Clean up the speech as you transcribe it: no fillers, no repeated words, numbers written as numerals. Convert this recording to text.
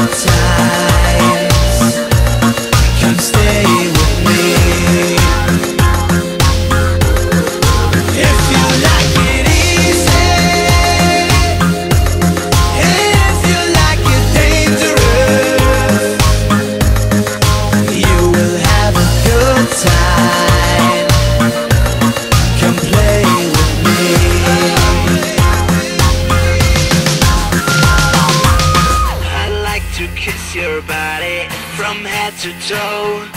good times. Come stay with me. If you like it easy, if you like it dangerous, you will have a good time. Come play with me. I like to kiss your body from head to toe.